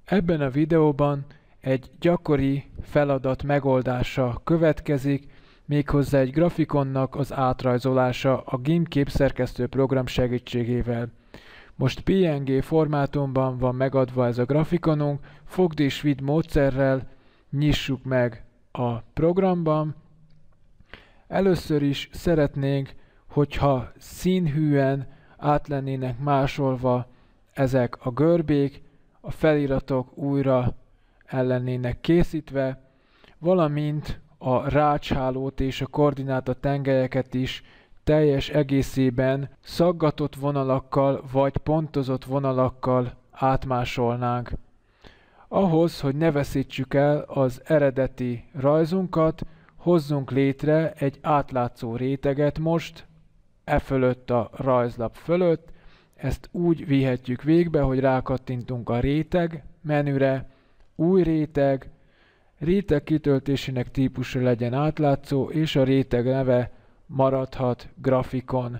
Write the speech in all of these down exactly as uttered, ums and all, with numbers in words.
Ebben a videóban egy gyakori feladat megoldása következik, méghozzá egy grafikonnak az átrajzolása a gimp képszerkesztő program segítségével. Most pé en gé formátumban van megadva ez a grafikonunk, fogd és vidd módszerrel nyissuk meg a programban. Először is szeretnénk, hogyha színhűen át lennének másolva ezek a görbék, a feliratok újra el lennének készítve, valamint a rácshálót és a koordináta tengelyeket is teljes egészében szaggatott vonalakkal vagy pontozott vonalakkal átmásolnánk. Ahhoz, hogy ne veszítsük el az eredeti rajzunkat, hozzunk létre egy átlátszó réteget most, e fölött a rajzlap fölött. Ezt úgy vihetjük végbe, hogy rákattintunk a réteg menüre, új réteg, réteg kitöltésének típusa legyen átlátszó, és a réteg neve maradhat grafikon.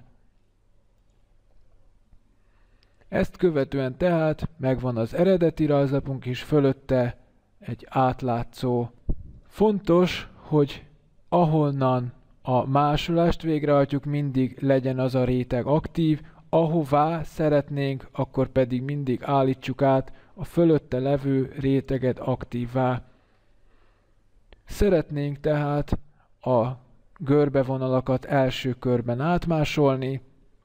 Ezt követően tehát megvan az eredeti rajzlapunk is, fölötte egy átlátszó. Fontos, hogy ahonnan a másolást végrehajtjuk, mindig legyen az a réteg aktív, ahová szeretnénk, akkor pedig mindig állítsuk át a fölötte levő réteget aktívvá. Szeretnénk tehát a görbevonalakat első körben átmásolni.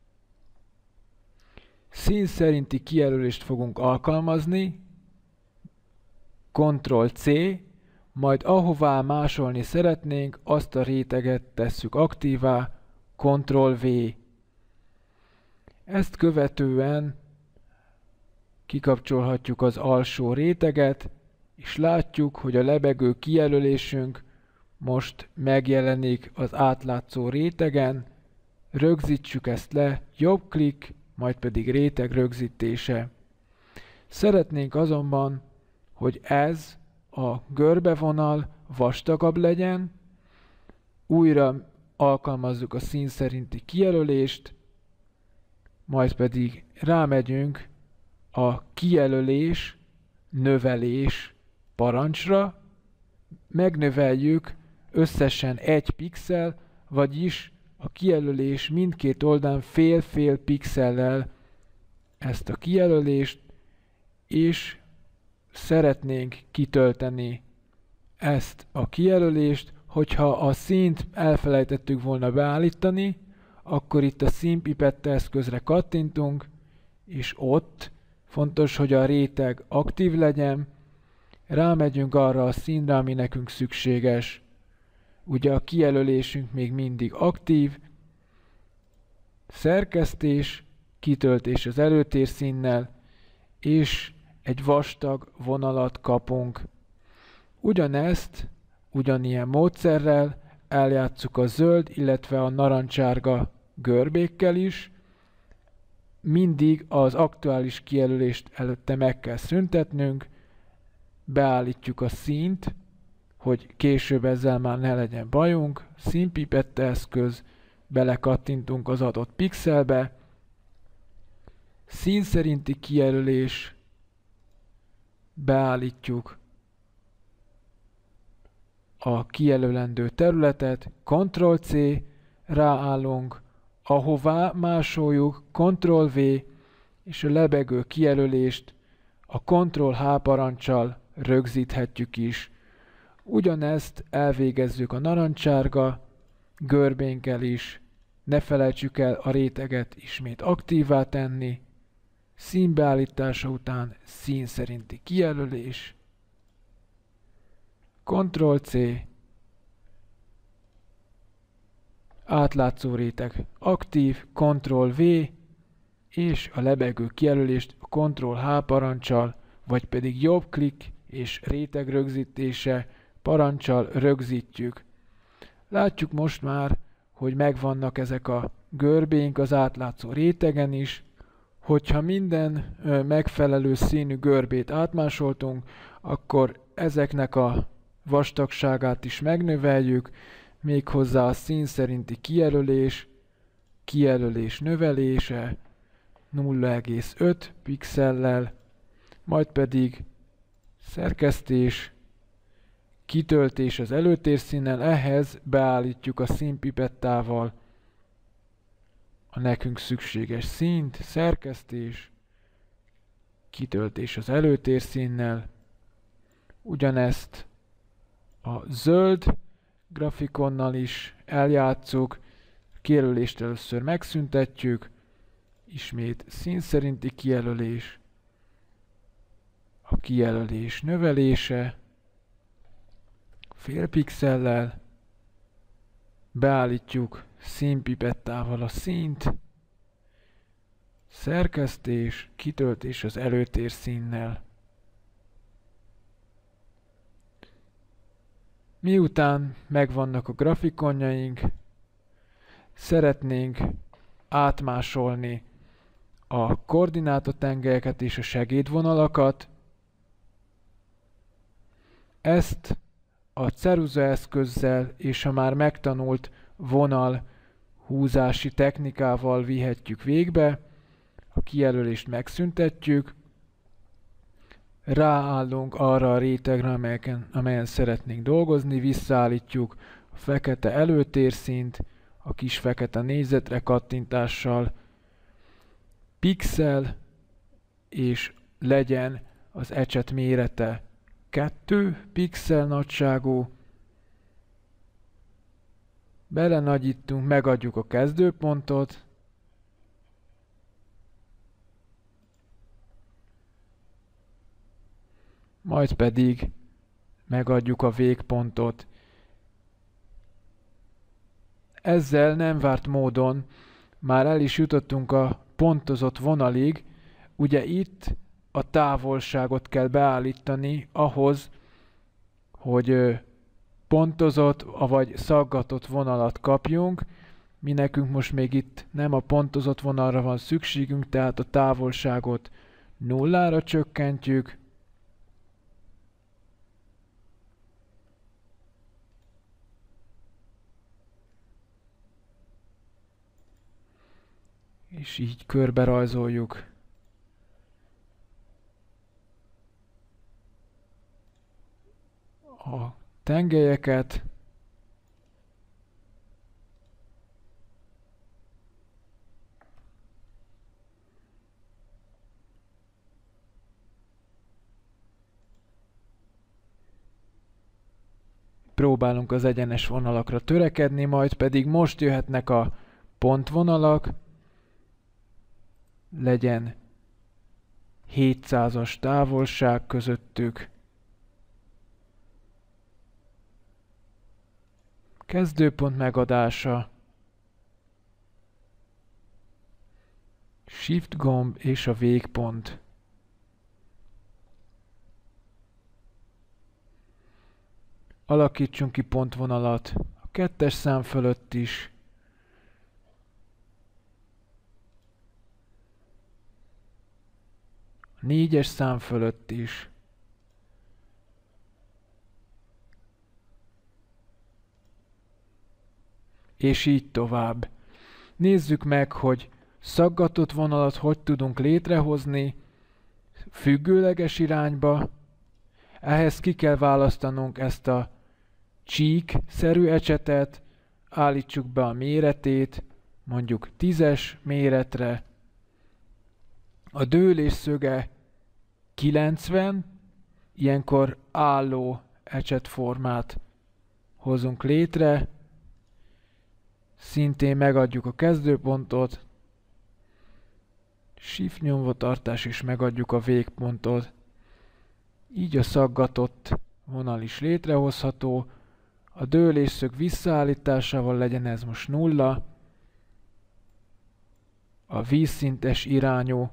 Szín szerinti kijelölést fogunk alkalmazni, kontroll cé, majd ahová másolni szeretnénk, azt a réteget tesszük aktívá, kontroll vé. Ezt követően kikapcsolhatjuk az alsó réteget, és látjuk, hogy a lebegő kijelölésünk most megjelenik az átlátszó rétegen. Rögzítsük ezt le, jobb klik, majd pedig réteg rögzítése. Szeretnénk azonban, hogy ez a görbevonal vastagabb legyen, újra alkalmazzuk a szín szerinti kijelölést, majd pedig rámegyünk a kijelölés, növelés parancsra, megnöveljük összesen egy pixel, vagyis a kijelölés mindkét oldalán fél-fél pixellel ezt a kijelölést, és szeretnénk kitölteni ezt a kijelölést. Hogyha a színt elfelejtettük volna beállítani, akkor itt a színpipette eszközre kattintunk, és ott fontos, hogy a réteg aktív legyen, rámegyünk arra a színre, ami nekünk szükséges. Ugye a kijelölésünk még mindig aktív, szerkesztés, kitöltés az előtérszínnel, és egy vastag vonalat kapunk. Ugyanezt, ugyanilyen módszerrel eljátsszuk a zöld, illetve a narancsárga görbékkel is. Mindig az aktuális kijelölést előtte meg kell szüntetnünk, beállítjuk a színt, hogy később ezzel már ne legyen bajunk, színpipette eszköz, belekattintunk az adott pixelbe, szín szerinti kijelölés, beállítjuk a kijelölendő területet, kontroll cé, ráállunk, ahová másoljuk, kontroll vé, és a lebegő kijelölést a kontroll há paranccsal rögzíthetjük is. Ugyanezt elvégezzük a narancsárga görbénkkel is, ne felejtsük el a réteget ismét aktívvá tenni, színbeállítása után szín szerinti kijelölés, kontroll cé, átlátszó réteg aktív, kontroll vé, és a lebegő kijelölést a kontroll há paranccsal, vagy pedig jobb klik és réteg rögzítése paranccsal rögzítjük. Látjuk most már, hogy megvannak ezek a görbénk az átlátszó rétegen is. Hogyha minden ö, megfelelő színű görbét átmásoltunk, akkor ezeknek a vastagságát is megnöveljük, méghozzá a szín szerinti kijelölés, kijelölés növelése nulla egész öt pixellel, majd pedig szerkesztés, kitöltés az előtérszínnel, ehhez beállítjuk a színpipettával a nekünk szükséges színt, szerkesztés, kitöltés az előtérszínnel, ugyanezt a zöld grafikonnal is eljátszuk, kijelölést először megszüntetjük, ismét szín szerinti kijelölés, a kijelölés növelése, fél pixellel, beállítjuk színpipettával a színt, szerkesztés, kitöltés az előtérszínnel. Miután megvannak a grafikonjaink, szeretnénk átmásolni a koordinátatengelyeket és a segédvonalakat. Ezt a ceruza eszközzel és a már megtanult vonal húzási technikával vihetjük végbe. A kijelölést megszüntetjük, ráállunk arra a rétegre, amelyen, amelyen szeretnénk dolgozni, visszaállítjuk a fekete előtérszínt, a kis fekete négyzetre kattintással, pixel, és legyen az ecset mérete kettő pixel nagyságú. Belenagyítunk, megadjuk a kezdőpontot, majd pedig megadjuk a végpontot. Ezzel nem várt módon már el is jutottunk a pontozott vonalig, ugye itt a távolságot kell beállítani ahhoz, hogy pontozott, vagy szaggatott vonalat kapjunk. Mi nekünk most még itt nem a pontozott vonalra van szükségünk, tehát a távolságot nullára csökkentjük. És így körbe rajzoljuk a tengelyeket. Próbálunk az egyenes vonalakra törekedni, majd pedig most jöhetnek a pontvonalak. Legyen hétszázas távolság közöttük. Kezdőpont megadása. Shift gomb és a végpont. Alakítsunk ki pontvonalat a kettes szám fölött is. A négyes szám fölött is. És így tovább. Nézzük meg, hogy szaggatott vonalat hogy tudunk létrehozni függőleges irányba. Ehhez ki kell választanunk ezt a csík-szerű ecsetet, állítsuk be a méretét, mondjuk tízes méretre. A dőlés szöge kilencven, ilyenkor álló ecsetformát hozunk létre. Szintén megadjuk a kezdőpontot, Shift nyomvatartás és megadjuk a végpontot. Így a szaggatott vonal is létrehozható. A dőlésszög visszaállításával legyen ez most nulla. A vízszintes irányú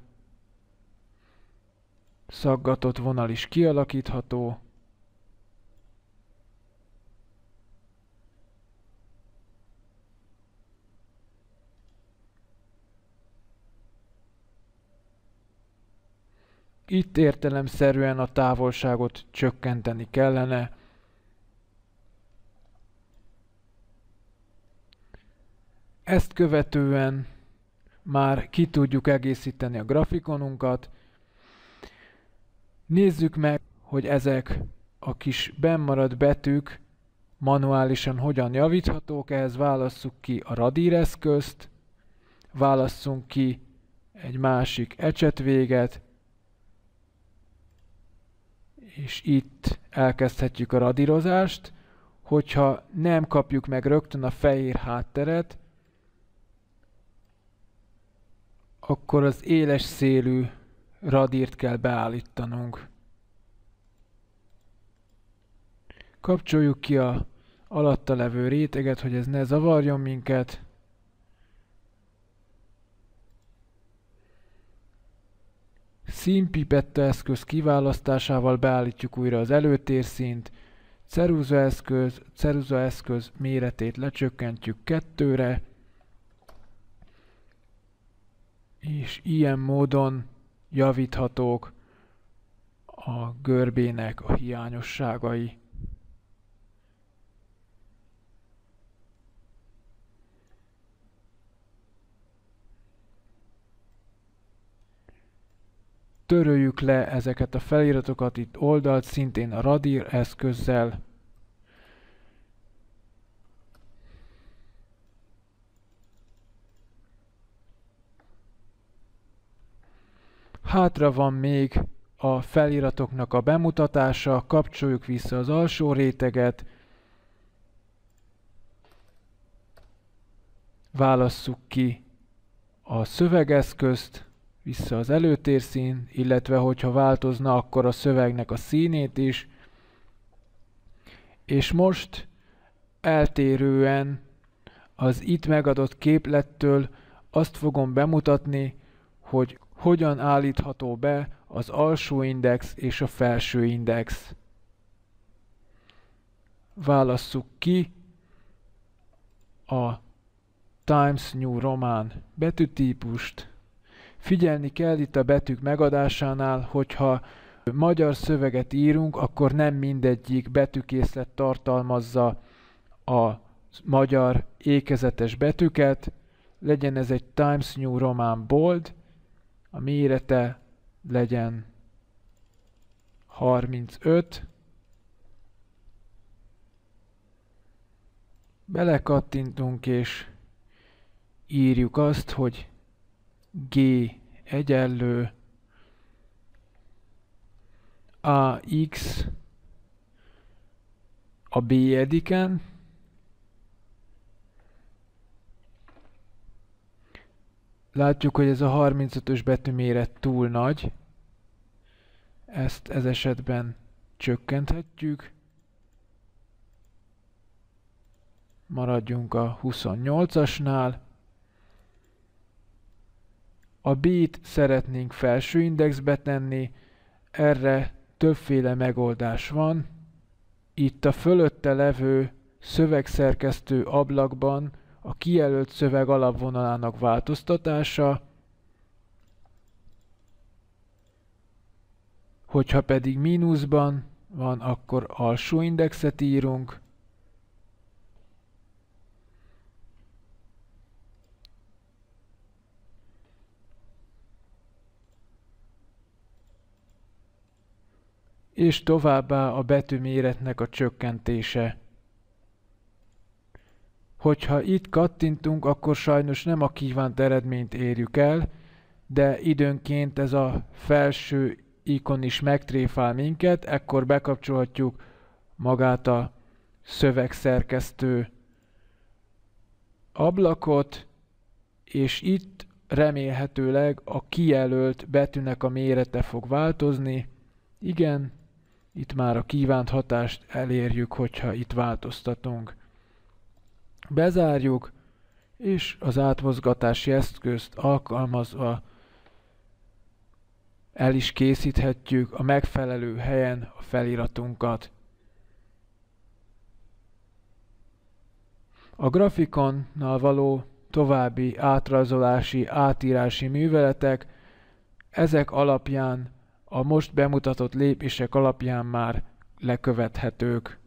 szaggatott vonal is kialakítható. Itt értelemszerűen a távolságot csökkenteni kellene. Ezt követően már ki tudjuk egészíteni a grafikonunkat. Nézzük meg, hogy hogy ezek a kis bennmaradt betűk manuálisan hogyan javíthatók, ehhez válasszuk ki a radír eszközt, válasszunk ki egy másik ecsetvéget, és itt elkezdhetjük a radírozást. Hogyha nem kapjuk meg rögtön a fehér hátteret, akkor az éles szélű radírt kell beállítanunk. Kapcsoljuk ki a alatta levő réteget, hogy ez ne zavarjon minket. Színpipetta eszköz kiválasztásával beállítjuk újra az előtérszínt, ceruza eszköz, ceruza eszköz méretét lecsökkentjük kettőre, és ilyen módon javíthatók a görbének a hiányosságai. Töröljük le ezeket a feliratokat itt oldalt, szintén a radír eszközzel. Hátra van még a feliratoknak a bemutatása, kapcsoljuk vissza az alsó réteget, válasszuk ki a szövegeszközt, vissza az előtérszín, illetve hogyha változna, akkor a szövegnek a színét is. És most eltérően az itt megadott képlettől azt fogom bemutatni, hogy hogyan állítható be az alsó index és a felső index. Válasszuk ki a Times New Roman betűtípust. Figyelni kell itt a betűk megadásánál, hogyha magyar szöveget írunk, akkor nem mindegyik betűkészlet tartalmazza a magyar ékezetes betűket. Legyen ez egy Times New Roman Bold, a mérete legyen harmincöt. Belekattintunk és írjuk azt, hogy G egyenlő A X a B ediken, látjuk, hogy ez a harmincötös betűméret túl nagy, ezt ez esetben csökkenthetjük, maradjunk a huszonnyolcasnál. A B-t szeretnénk felső indexbe tenni, erre többféle megoldás van. Itt a fölötte levő szövegszerkesztő ablakban a kijelölt szöveg alapvonalának változtatása, hogyha pedig mínuszban van, akkor alsó indexet írunk. És továbbá a betűméretnek a csökkentése. Hogyha itt kattintunk, akkor sajnos nem a kívánt eredményt érjük el, de időnként ez a felső ikon is megtréfál minket, ekkor bekapcsolhatjuk magát a szövegszerkesztő ablakot, és itt remélhetőleg a kijelölt betűnek a mérete fog változni. Igen, itt már a kívánt hatást elérjük, hogyha itt változtatunk. Bezárjuk, és az átmozgatási eszközt alkalmazva el is készíthetjük a megfelelő helyen a feliratunkat. A grafikonnal való további átrajzolási, átírási műveletek, ezek alapján, a most bemutatott lépések alapján már lekövethetők.